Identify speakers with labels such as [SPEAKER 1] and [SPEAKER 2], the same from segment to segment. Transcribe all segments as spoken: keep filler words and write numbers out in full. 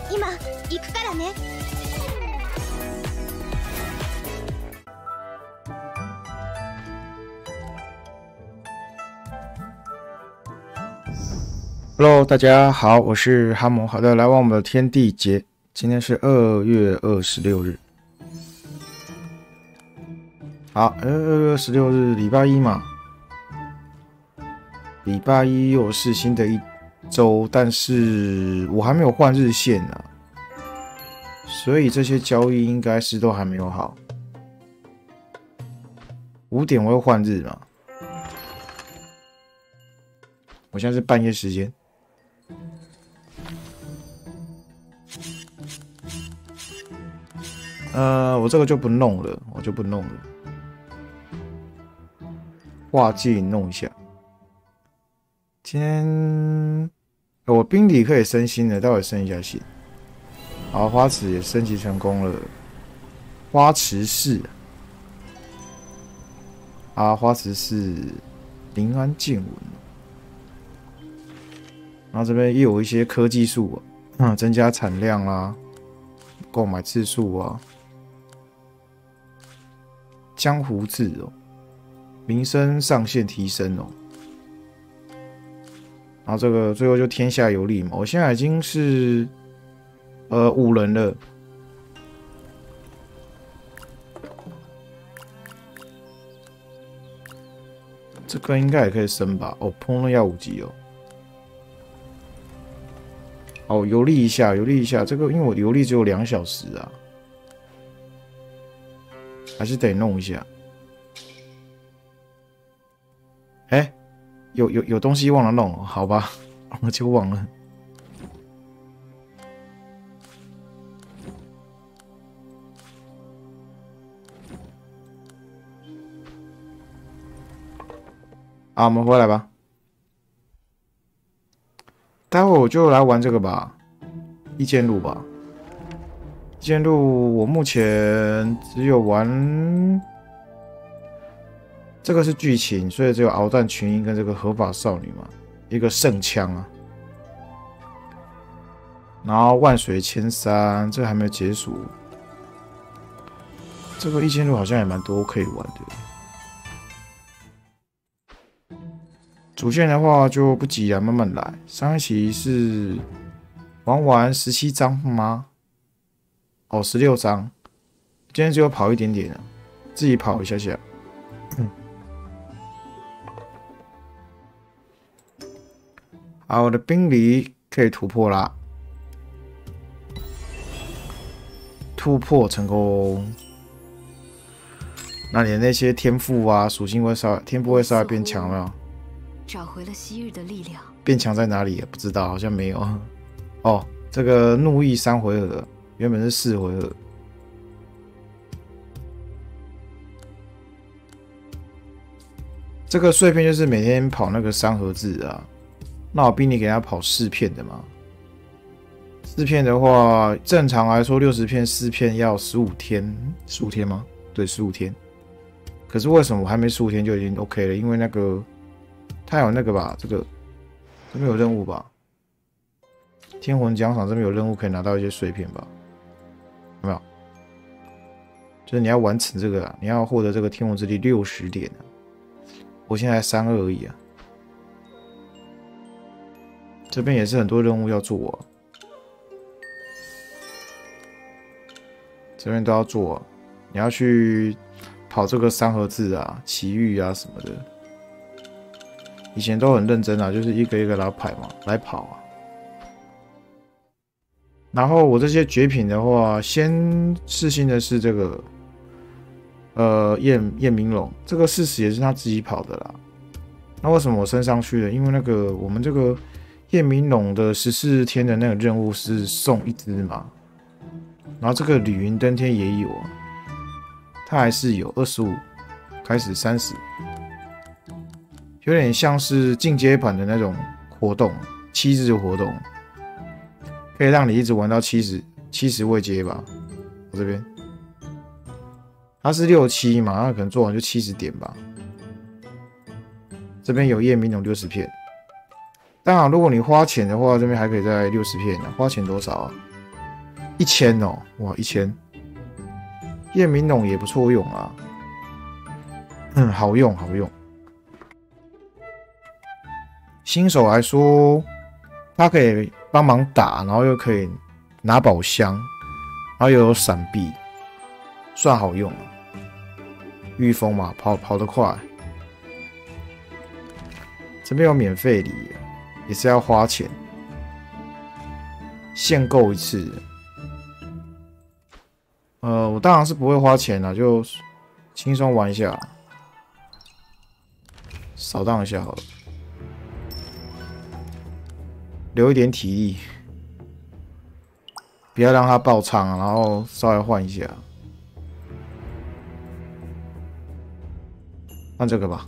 [SPEAKER 1] 今行くからね。
[SPEAKER 2] Hello， 大家好，我是哈姆。好的，来玩我们的天地劫。今天是二月二十六日。好，二月二十六日，礼拜一嘛。礼拜一又是新的一周，但是我还没有换日线啊，所以这些交易应该是都还没有好。五点我会换日嘛。我现在是半夜时间。呃，我这个就不弄了，我就不弄了。画技弄一下。今天、呃、我冰底可以升星了，待会升一下星。好，花池也升级成功了。花池市啊，花池市临安见闻。然后这边也有一些科技树啊，增加产量啊，购买次数啊。江湖字哦，名声上限提升哦。然后这个最后就天下有利嘛，我现在已经是呃五人了。这个应该也可以升吧？哦，烹饪要五级哦。哦，游历一下，游历一下。这个因为我游历只有两小时啊。还是得弄一下。哎、欸，有有有东西忘了弄，好吧，我就忘了。好，我们回来吧。待会我就来玩这个吧，一间路吧。一间路我目前只有玩这个是剧情，所以只有鏖战群英跟这个合法少女嘛，一个圣枪啊，然后万水千山，这个还没有结束。这个一间路好像也蛮多可以玩的。主线的话就不急啊，慢慢来。上一期是玩完十七章吗？哦，十六章，今天只有跑一点点了，自己跑一下下。嗯，好，我的冰梨可以突破啦，突破成功。那你的那些天赋啊，属性会稍微天赋会稍微变强，没有？
[SPEAKER 1] 找回了昔日的力量。
[SPEAKER 2] 变强在哪里也不知道，好像没有。哦，这个怒意三回合。原本是四回合，这个碎片就是每天跑那个三合制啊。那我逼你给他跑四片的嘛。四片的话，正常来说六十片四片要十五天，十五天吗？对，十五天。可是为什么我还没十五天就已经 OK 了？因为那个他有那个吧，这个这边有任务吧？天魂奖赏这边有任务可以拿到一些碎片吧？有没有？就是你要完成这个啊，你要获得这个天文之力六十点啊。我现在才三二而已啊。这边也是很多任务要做啊，这边都要做啊。你要去跑这个三合制啊、奇遇啊什么的。以前都很认真啊，就是一个一个来跑嘛，来跑啊。然后我这些绝品的话，先试新的是这个，呃，燕燕明龙，这个事实也是他自己跑的啦。那为什么我升上去了？因为那个我们这个燕明龙的十四天的那个任务是送一只嘛，然后这个旅云登天也有啊，它还是有二十五开始三十，有点像是进阶版的那种活动，七日活动。可以让你一直玩到七十七十位阶吧。我这边，它是六七嘛，那可能做完就七十点吧。这边有夜明龙六十片，当然如果你花钱的话，这边还可以再六十片啊。花钱多少啊？ 一千哦，哇，一千。夜明龙也不错用啊，嗯，好用好用。新手来说，它可以帮忙打，然后又可以拿宝箱，然后又有闪避，算好用了。御风嘛，跑跑得快。这边有免费礼，也是要花钱，限购一次。呃，我当然是不会花钱啦，就轻松玩一下，扫荡一下好了，留一点体力，不要让它爆仓，然后稍微换一下。换这个吧，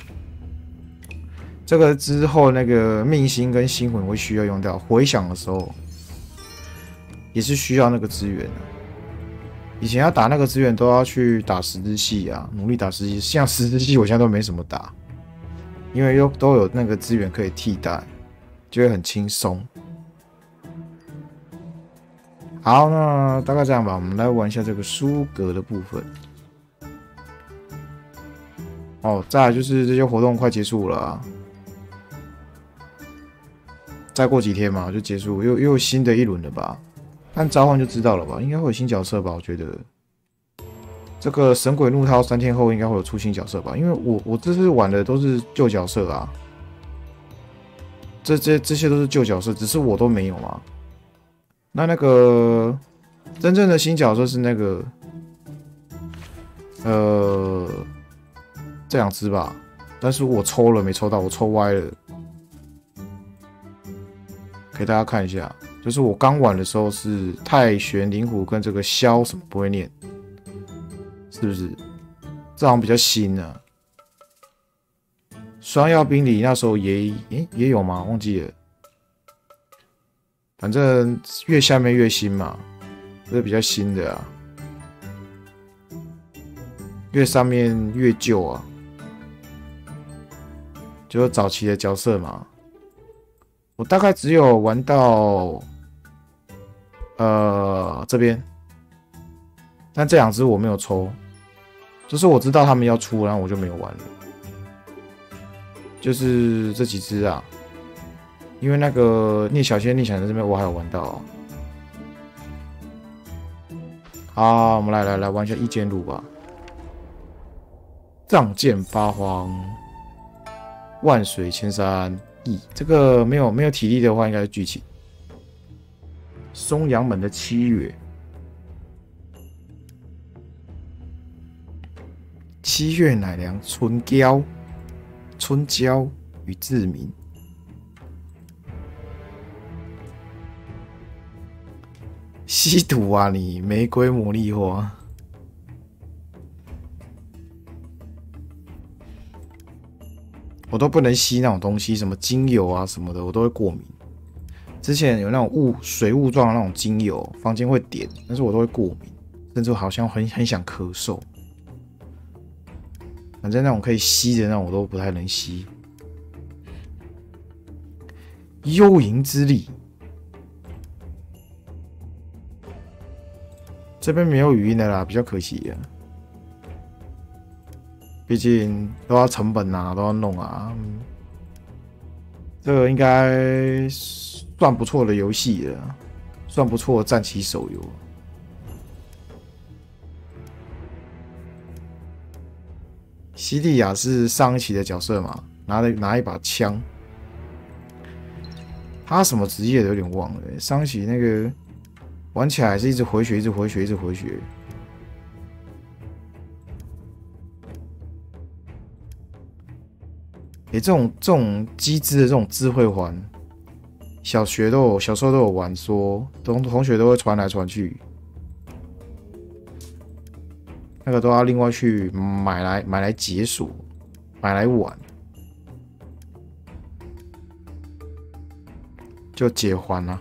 [SPEAKER 2] 这个之后那个命星跟星魂会需要用掉，回响的时候也是需要那个资源的。以前要打那个资源都要去打十字系啊，努力打十字系。像十字系我现在都没什么打，因为又都有那个资源可以替代，就会很轻松。好，那大概这样吧，我们来玩一下这个书格的部分。哦，再来就是这些活动快结束了啊，再过几天嘛就结束，又又有新的一轮了吧？看召唤就知道了吧，应该会有新角色吧？我觉得这个神鬼怒涛三天后应该会有出新角色吧？因为我我这次玩的都是旧角色啊，这这这些都是旧角色，只是我都没有嘛。那那个真正的新角色是那个呃这两只吧，但是我抽了没抽到，我抽歪了，给大家看一下。就是我刚玩的时候是太玄灵虎跟这个枭什么不会念，是不是？这好像比较新啊。双药兵里那时候也诶也有吗？忘记了。反正越下面越新嘛，这是比较新的啊。越上面越旧啊，就是早期的角色嘛。我大概只有玩到。呃，这边，但这两只我没有抽，就是我知道他们要出，然后我就没有玩了。就是这几只啊，因为那个聂小仙、聂小仙这边我还有玩到、啊。好，我们来来来玩一下一剑路吧。仗剑八荒，万水千山翼。这个没有没有体力的话，应该是剧情。松阳门的七月，七月乃良春娇，春娇与志明。吸毒啊你！玫瑰魔力花，我都不能吸那种东西，什么精油啊什么的，我都会过敏。之前有那种雾水雾状的那种精油，房间会点，但是我都会过敏，甚至好像很很想咳嗽。反正那种可以吸的那种我都不太能吸。幽冥之力，这边没有语音的啦，比较可惜啊。毕竟都要成本啊，都要弄啊。嗯、这个应该算不错的游戏了，算不错的战棋手游。西蒂亚是上一期的角色嘛，拿了拿一把枪。他什么职业的有点忘了、欸，上一期那个玩起来是一直回血，一直回血，一直回血。哎、欸，这种这种机制的这种智慧环，小学都有，小时候都有玩说，同同学都会传来传去，那个都要另外去买来买来解锁，买来玩，就解环啊。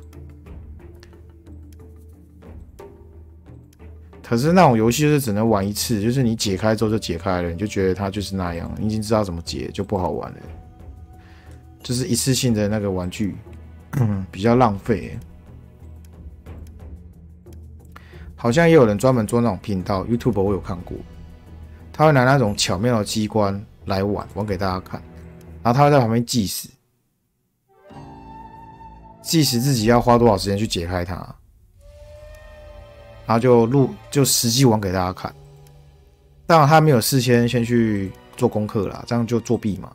[SPEAKER 2] 可是那种游戏就是只能玩一次，就是你解开之后就解开了，你就觉得它就是那样，你已经知道怎么解，就不好玩了。就是一次性的那个玩具，比较浪费。 好像也有人专门做那种频道 ，YouTube 我有看过，他会拿那种巧妙的机关来玩，玩给大家看，然后他会在旁边计时，计时自己要花多少时间去解开它，然后就录就实际玩给大家看。当然他没有事先先去做功课啦，这样就作弊嘛。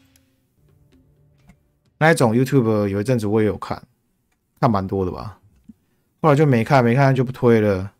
[SPEAKER 2] 那一种 YouTube 有一阵子我也有看，看蛮多的吧，后来就没看，没看就不推了。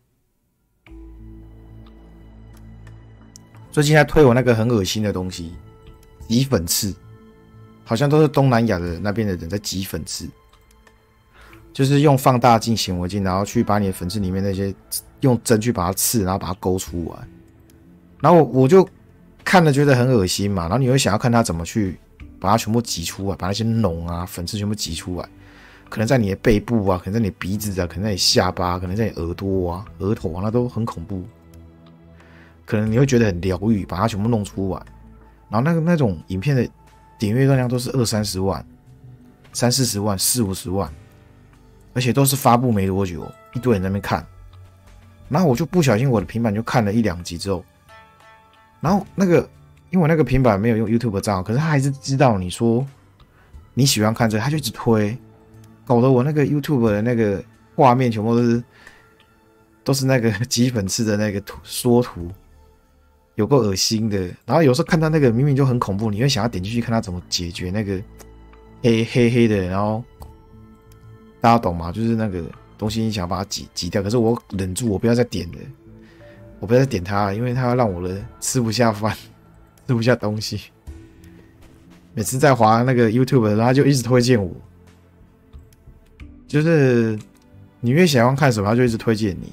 [SPEAKER 2] 最近在推我那个很恶心的东西，挤粉刺，好像都是东南亚的那边的人在挤粉刺，就是用放大镜、显微镜，然后去把你的粉刺里面那些用针去把它刺，然后把它勾出来。然后我我就看了觉得很恶心嘛，然后你会想要看他怎么去把它全部挤出来，把那些脓啊、粉刺全部挤出来，可能在你的背部啊，可能在你的鼻子啊，可能在你下巴，可能在你耳朵啊、额头啊，那都很恐怖。可能你会觉得很疗愈，把它全部弄出来。然后那个那种影片的点阅量都是二三十万、三四十万、四五十万，而且都是发布没多久，一堆人在那边看。然后我就不小心我的平板就看了一两集之后，然后那个因为我那个平板没有用 YouTube 账号，可是他还是知道你说你喜欢看这个，他就一直推，搞得我那个 YouTube 的那个画面全部都是都是那个挤粉刺的那个图缩图。有够恶心的，然后有时候看到那个明明就很恐怖，你会想要点进去看他怎么解决那个黑黑黑的，然后大家懂吗？就是那个东西你想把它挤挤掉，可是我忍住，我不要再点了，我不要再点它，因为它会让我的吃不下饭，吃不下东西。每次在滑那个 YouTube 的时候，他就一直推荐我，就是你越想要看什么，他就一直推荐你。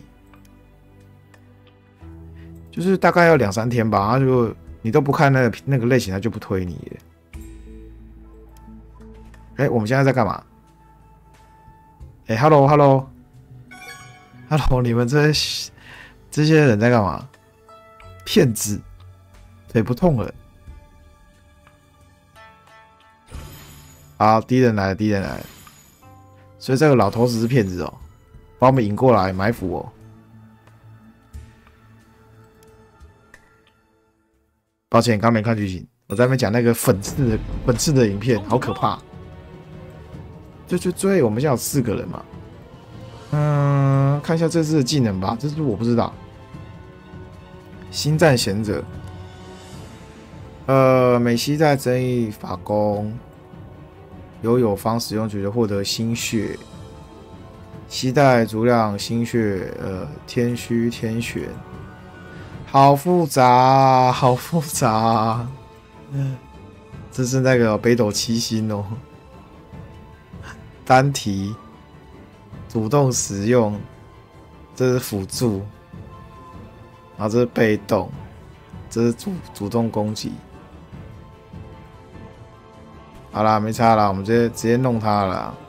[SPEAKER 2] 就是大概要两三天吧，他就你都不看那个那个类型，他就不推你了。哎、欸，我们现在在干嘛？哎、欸、，hello hello hello， 你们这些这些人在干嘛？骗子，腿不痛了。好，敌人来了，敌人来了。所以这个老头子是骗子哦，把我们引过来埋伏哦。抱歉，刚没看剧情，我在那边讲那个粉刺的粉刺的影片，好可怕！追追追，我们现在有四个人嘛？嗯，看一下这次的技能吧，这次我不知道。星战贤者，呃，美西在争议法攻，由友方使用绝学获得心血，期待足量心血，呃，天虚天玄。好复杂、啊，好复杂、啊。嗯，这是那个北斗七星哦。单提，主动使用，这是辅助，然后这是被动，这是主主动攻击。好啦，没差啦，我们直接直接弄他了啦，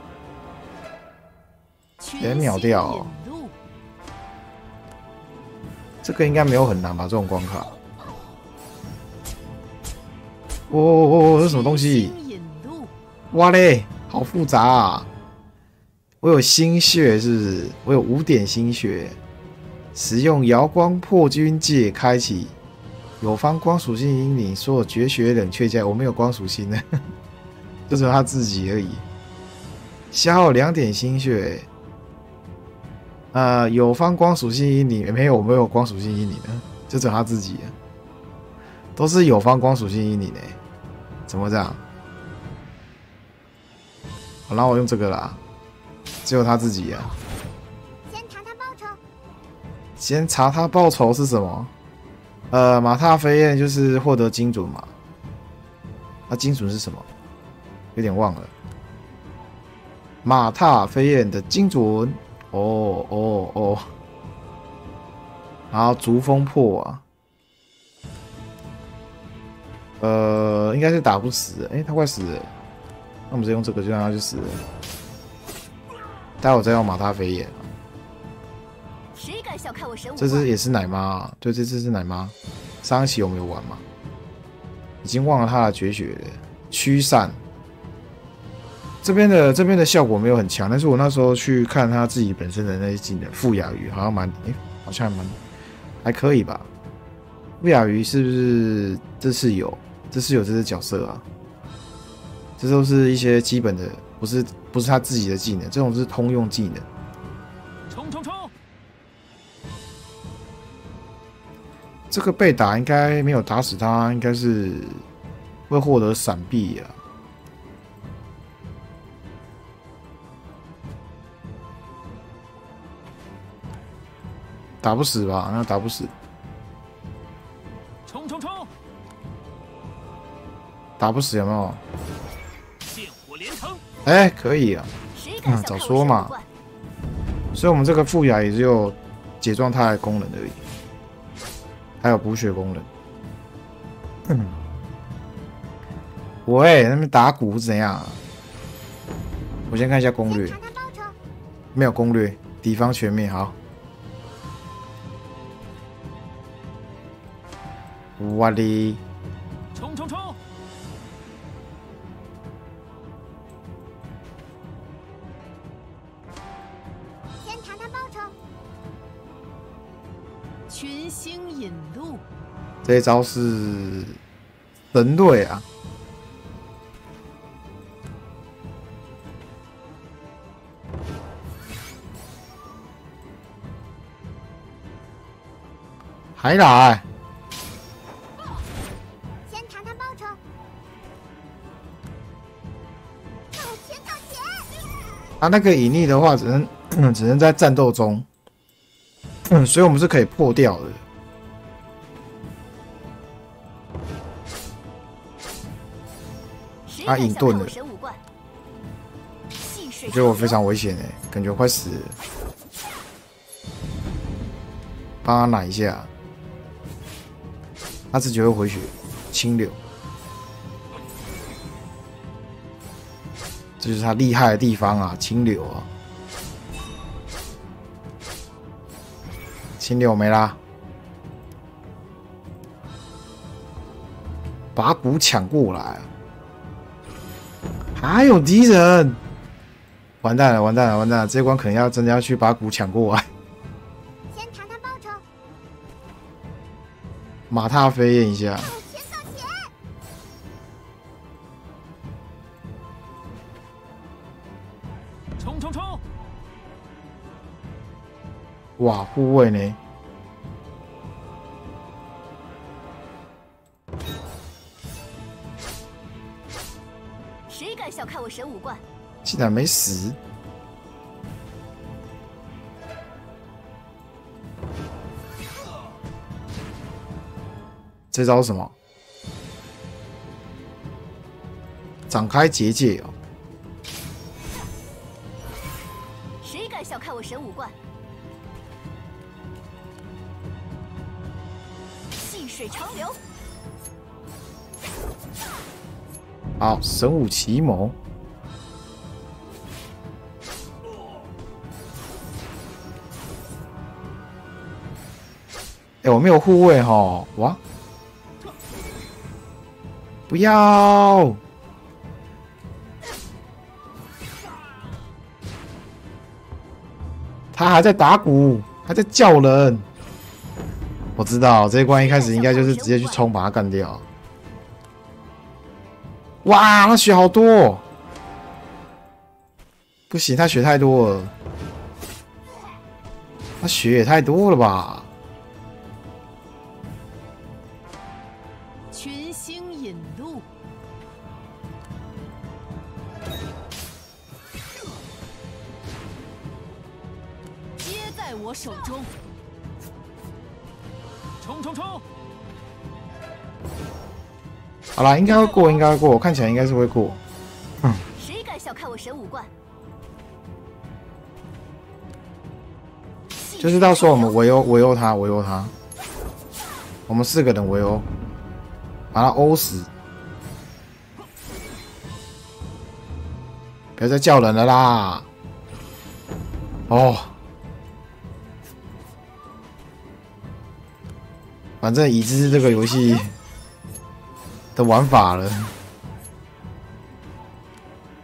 [SPEAKER 2] 直接秒掉、哦。这个应该没有很难吧？这种关卡。哦哦哦，这是什么东西？哇嘞，好复杂啊！我有心血是不是？我有五点心血，使用瑶光破军戒开启友方光属性阴灵所有绝学冷却加，我没有光属性的，就只有他自己而已。消耗两点心血。呃，友方光属性阴灵没有，我没有光属性阴灵的，就只有他自己，都是友方光属性阴灵诶，怎么这样？好，那我用这个啦，只有他自己啊。先查他报仇。先查他报仇是什么？呃，马踏飞燕就是获得精准嘛。那、啊、精准是什么？有点忘了。马踏飞燕的精准。哦哦哦，然后逐风破啊，呃，应该是打不死的，哎、欸，他快死了，那我们直接用这个就让他去死了。待会我再用马踏飞燕。谁敢小看我神武？这只也是奶妈、啊，对，这只是奶妈。上一期有没有玩嘛？已经忘了他的绝学了，驱散。这边的这边的效果没有很强，但是我那时候去看他自己本身的那些技能，傅雅鱼好像蛮，哎、欸， 好像还蛮还可以吧。不亚于是不是这次有这次有这只角色啊？这都是一些基本的，不是不是他自己的技能，这种是通用技能。
[SPEAKER 3] 冲冲冲！
[SPEAKER 2] 这个被打应该没有打死他，应该是会获得闪避啊。打不死吧？那打不死。
[SPEAKER 3] 冲冲冲！
[SPEAKER 2] 打不死有没有？
[SPEAKER 3] 焰火连城！
[SPEAKER 2] 哎、欸，可以啊。嗯，早说嘛。所以我们这个副牙也只有解状态的功能而已，还有补血功能。嗯。喂，那边打鼓是怎样、啊？我先看一下攻略。没有攻略，敌方全灭。好。我的。
[SPEAKER 3] 冲冲冲！
[SPEAKER 1] 先谈谈报酬。
[SPEAKER 4] 群星引路。
[SPEAKER 2] 这一招是神队啊！还来。他、啊、那个隐匿的话，只能、嗯、只能在战斗中，嗯，所以我们是可以破掉的。他隐遁了，我觉得我非常危险哎，感觉快死了。帮他奶一下，他自己会回血，清流。这就是他厉害的地方啊，清流啊！清流没啦，把鼓抢过来，还有敌人，完蛋了，完蛋了，完蛋了！这关可能要真的要去把鼓抢过来。
[SPEAKER 1] 先谈谈报酬。
[SPEAKER 2] 马踏飞燕一下。
[SPEAKER 3] 冲冲冲！
[SPEAKER 2] 哇，护卫呢？
[SPEAKER 1] 谁敢小看我神武冠？
[SPEAKER 2] 竟然没死！这招是什么？展开结界哦！
[SPEAKER 1] 谁敢小看我神武冠？细水长流。
[SPEAKER 2] 好，神武奇谋。哎、欸，我没有护卫哈，哇！不要！他还在打鼓，还在叫人。我知道这一关一开始应该就是直接去冲把他干掉。哇，他血好多！不行，他血太多了，他血也太多了吧？
[SPEAKER 4] 群星引路。皆在我手中。
[SPEAKER 3] 冲冲冲！
[SPEAKER 2] 好啦，应该会过，应该会过，我看起来应该是会过。嗯。
[SPEAKER 1] 谁敢小看我神武冠？
[SPEAKER 2] 就是到时候我们围殴围殴他，围殴他，我们四个人围殴，把他殴死。不要再叫人了啦！哦。反正已知是这个游戏的玩法了，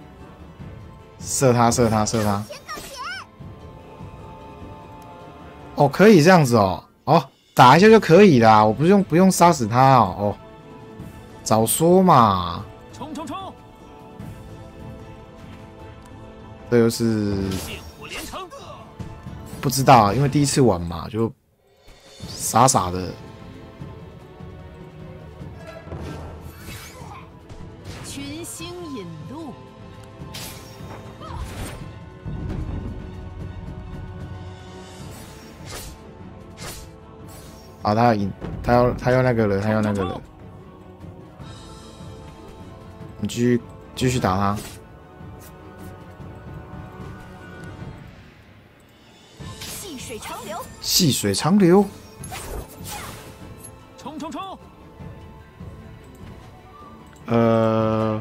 [SPEAKER 2] 射他，射他，射他！ 哦，可以这样子哦，哦，打一下就可以啦，我不用不用杀死他哦，哦，早说嘛。
[SPEAKER 3] 冲冲冲！
[SPEAKER 2] 这就是
[SPEAKER 3] 焰火连城。
[SPEAKER 2] 不知道啊，因为第一次玩嘛，就傻傻的。
[SPEAKER 4] 群星引路，
[SPEAKER 2] 啊，他要赢，他要他要那个了，他要那个了。你继续继续打他。
[SPEAKER 1] 细水长流，
[SPEAKER 2] 细水长流。
[SPEAKER 3] 冲冲冲！
[SPEAKER 2] 呃，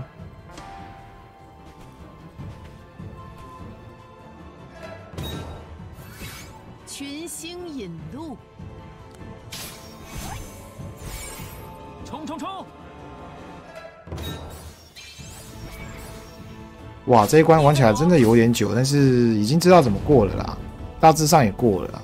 [SPEAKER 4] 群星引路，
[SPEAKER 3] 冲冲冲！
[SPEAKER 2] 哇，这一关玩起来真的有点久，但是已经知道怎么过了啦，大致上也过了啦。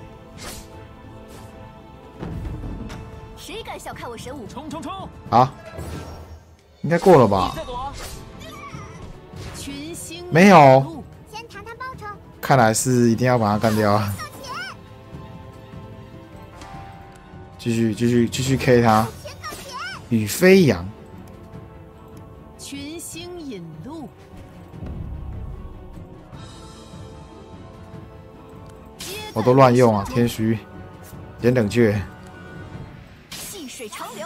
[SPEAKER 1] 谁敢小看我神武？
[SPEAKER 3] 冲冲冲！
[SPEAKER 2] 好，应该过了吧？
[SPEAKER 3] 再躲！
[SPEAKER 4] 群星
[SPEAKER 2] 没有
[SPEAKER 4] 引路，
[SPEAKER 1] 先谈谈报酬。
[SPEAKER 2] 看来是一定要把他干掉啊！继续继续继续 K 他，羽飞扬。
[SPEAKER 4] 群星引路，
[SPEAKER 2] 我都乱用啊，天虚，点冷却。
[SPEAKER 1] 细水长流，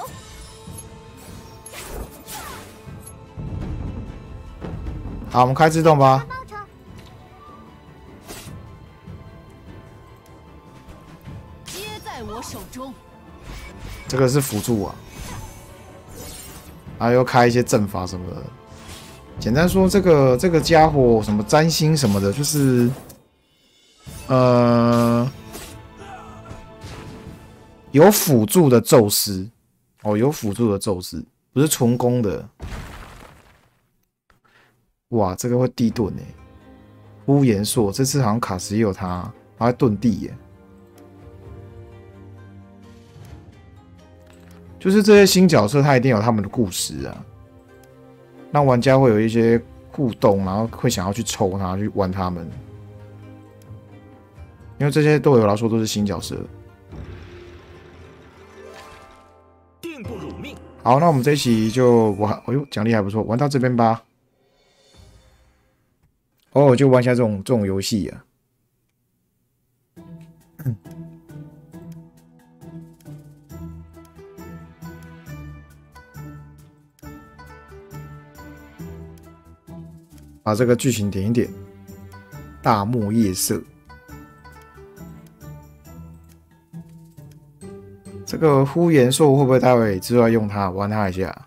[SPEAKER 2] 好，我们开自动吧。
[SPEAKER 1] 报酬。
[SPEAKER 4] 皆在我手中。
[SPEAKER 2] 这个是辅助啊，然后又开一些阵法什么的。简单说，这个这个家伙什么占星什么的，就是呃有辅助的宙斯哦，有辅助的宙斯，不是纯攻的。哇，这个会地盾哎，呼延硕这次好像卡什也有他，他会遁地耶。就是这些新角色，他一定有他们的故事啊，让玩家会有一些互动，然后会想要去抽他，去玩他们，因为这些对我来说都是新角色。
[SPEAKER 3] 定不辱命。
[SPEAKER 2] 好，那我们这一期就我还，哎呦，奖励还不错，玩到这边吧。偶尔就玩一下这种这种游戏啊。把这个剧情点一点。大漠夜色，这个呼延硕会不会待会之后要用它玩它一下？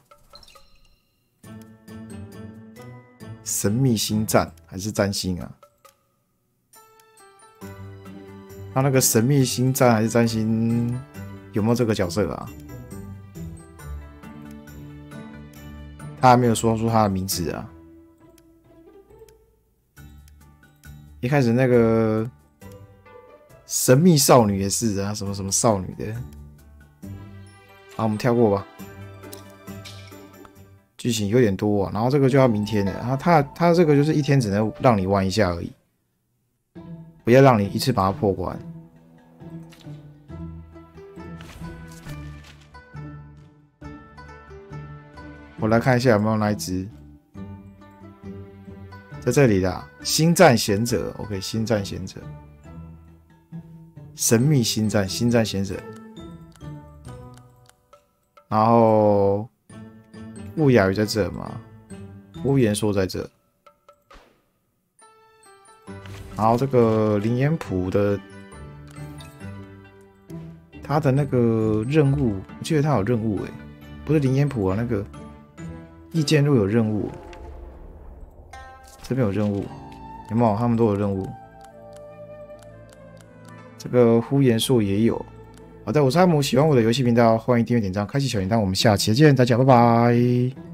[SPEAKER 2] 神秘星战还是占星啊？他那个神秘星战还是占星有没有这个角色啊？他还没有说出他的名字啊。一开始那个神秘少女也是啊，什么什么少女的。好，我们跳过吧。剧情有点多啊，然后这个就要明天了。他他他这个就是一天只能让你玩一下而已，不要让你一次把它破关。我来看一下有没有那一只。在这里啦，星战贤者 ，OK， 星战贤者，神秘星战，星战贤者，然后雾雅鱼在这嘛，呼延硕在这，然后这个林彦普的他的那个任务，我记得他有任务诶，不是林彦普啊，那个意见录有任务。这边有任务，有没有？他们都有任务。这个呼延硕也有。好的，我是阿姆，喜欢我的游戏频道，欢迎订阅、点赞、开启小铃铛。我们下期见，大家拜拜。